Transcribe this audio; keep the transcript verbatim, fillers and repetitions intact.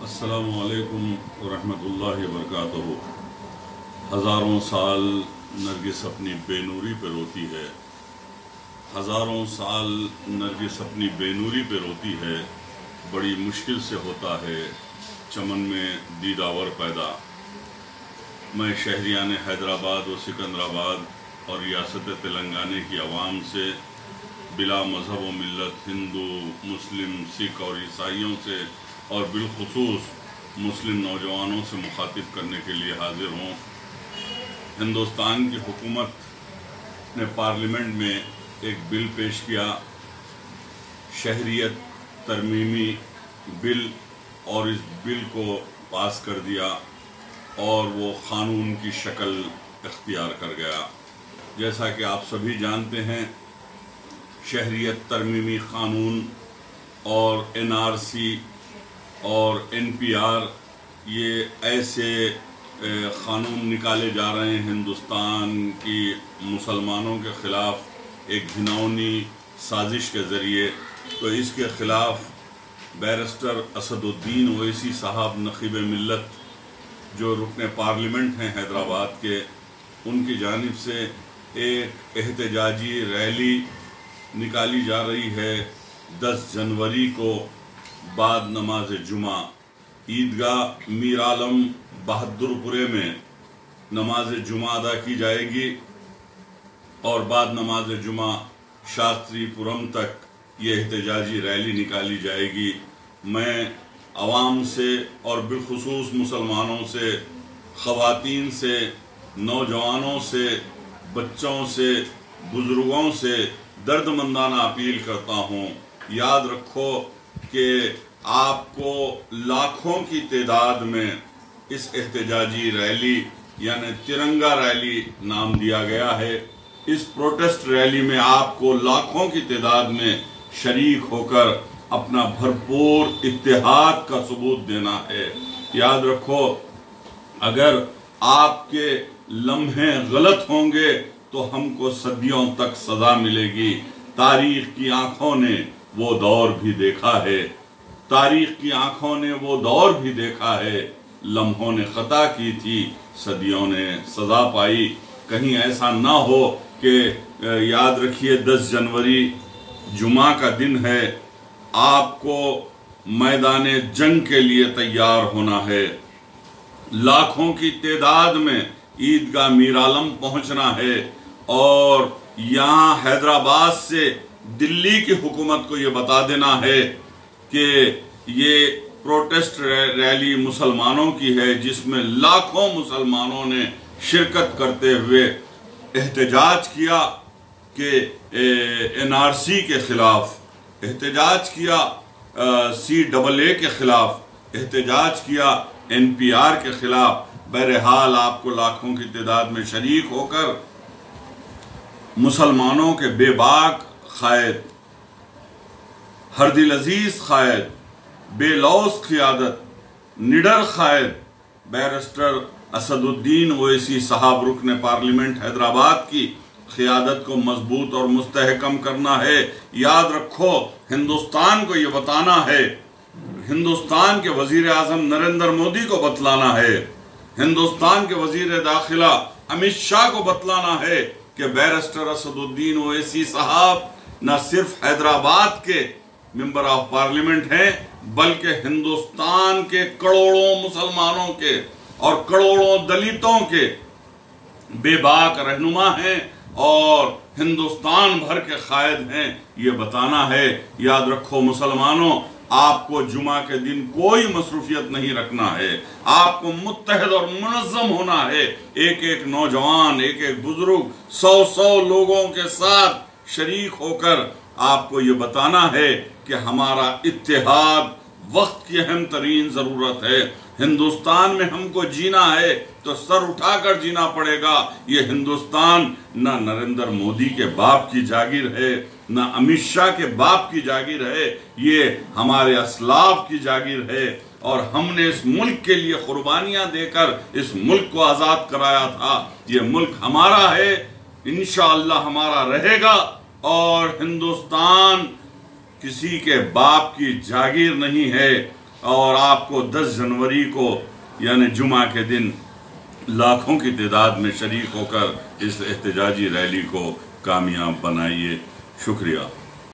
अस्सलामु अलैकुम वरहमतुल्लाहि वबरकातुहू। हज़ारों साल नरगिस अपनी बेनूरी पे रोती है, हज़ारों साल नरगिस अपनी बेनूरी पे रोती है। बड़ी मुश्किल से होता है चमन में दीदावर पैदा। मैं शहरियान हैदराबाद व सिकंदराबाद और रियासत तेलंगाना की आवाम से बिला मज़हब व मिल्लत हिंदू, मुस्लिम, सिख और ईसाइयों से और बिलखुसूस मुस्लिम नौजवानों से मुखातिब करने के लिए हाजिर हूँ। हिंदुस्तान की हुकूमत ने पार्लियामेंट में एक बिल पेश किया, शहरियत तरमीमी बिल, और इस बिल को पास कर दिया और वो क़ानून की शक्ल इख्तियार कर गया। जैसा कि आप सभी जानते हैं, शहरियत तरमीमी क़ानून और एन आर सी और एन पी आर ये ऐसे क़ानून निकाले जा रहे हैं हिंदुस्तान की मुसलमानों के ख़िलाफ़ एक घिनौनी साजिश के ज़रिए। तो इसके ख़िलाफ़ बैरिस्टर असदुद्दीन ओवैसी साहब नक़ीब मिल्लत जो रुकन पार्लियामेंट हैं हैदराबाद के, उनकी जानिब से एक एहतजाजी रैली निकाली जा रही है दस जनवरी को बाद नमाज जुमा। ईदगाह मीरालम बहादुरपुरे में नमाज जुमा अदा की जाएगी और बाद नमाज जुमा शास्त्रीपुरम तक ये एहतजाजी रैली निकाली जाएगी। मैं आवाम से और बिलखुसूस मुसलमानों से, ख़वातीन से, नौजवानों से, बच्चों से, बुज़ुर्गों से दर्दमंदाना अपील करता हूँ। याद रखो कि आपको लाखों की तादाद में इस एहतजाजी रैली यानी तिरंगा रैली नाम दिया गया है। इस प्रोटेस्ट रैली में आपको लाखों की तादाद में शरीक होकर अपना भरपूर इत्तेहाद का सबूत देना है। याद रखो, अगर आपके लम्हे गलत होंगे तो हमको सदियों तक सजा मिलेगी। तारीख की आंखों ने वो दौर भी देखा है, तारीख की आंखों ने वो दौर भी देखा है। लम्हों ने खता की थी, सदियों ने सजा पाई। कहीं ऐसा ना हो कि याद रखिए दस जनवरी जुमा का दिन है, आपको मैदान जंग के लिए तैयार होना है। लाखों की तादाद में ईदगाह मीरालम पहुंचना है और यहाँ हैदराबाद से दिल्ली की हुकूमत को ये बता देना है कि ये प्रोटेस्ट रैली मुसलमानों की है, जिसमें लाखों मुसलमानों ने शिरकत करते हुए एहतजाज किया कि एन आर सी के ख़िलाफ़, एहतजाज किया सी डबल ए के ख़िलाफ़, एहतजाज किया एन पी आर के ख़िलाफ़। बहरहाल आपको लाखों की तादाद में शरीक होकर मुसलमानों के बेबाक क़ायद, हर दिल अजीज क़ायद, बेलौस क़ियादत, निडर क़ायद बैरिस्टर असदुद्दीन ओवैसी साहब रुकन पार्लियामेंट हैदराबाद की क़ियादत को मजबूत और मुस्तहकम करना है। याद रखो, हिंदुस्तान को ये बताना है, हिंदुस्तान के वज़ीर आज़म नरेंद्र मोदी को बतलाना है, हिंदुस्तान के वज़ीर दाखिला अमित शाह को बतलाना है कि बैरिस्टर असदुद्दीन ओवैसी साहब न सिर्फ हैदराबाद के मेंबर ऑफ पार्लियामेंट हैं, बल्कि हिंदुस्तान के करोड़ों मुसलमानों के और करोड़ों दलितों के बेबाक रहनुमा हैं और हिंदुस्तान भर के क़ायद हैं। ये बताना है। याद रखो मुसलमानों, आपको जुमा के दिन कोई मसरूफियत नहीं रखना है, आपको मुत्तहद और मुनज़्ज़म होना है। एक एक नौजवान, एक एक बुजुर्ग, सौ सौ लोगों के साथ शरीक होकर आपको ये बताना है कि हमारा इत्तेहाद वक्त की अहम तरीन ज़रूरत है। हिंदुस्तान में हमको जीना है तो सर उठाकर जीना पड़ेगा। ये हिंदुस्तान न नरेंद्र मोदी के बाप की जागीर है, न अमित शाह के बाप की जागीर है, ये हमारे असलाफ की जागीर है और हमने इस मुल्क के लिए कुर्बानियां देकर इस मुल्क को आज़ाद कराया था। ये मुल्क हमारा है, इंशाअल्लाह हमारा रहेगा और हिंदुस्तान किसी के बाप की जागीर नहीं है। اور آپ کو دس جنوری کو یعنی جمعہ کے دن لاکھوں کی تعداد میں شریک ہو کر اس احتجاجی ریلی کو کامیاب بنائیے۔ شکریہ۔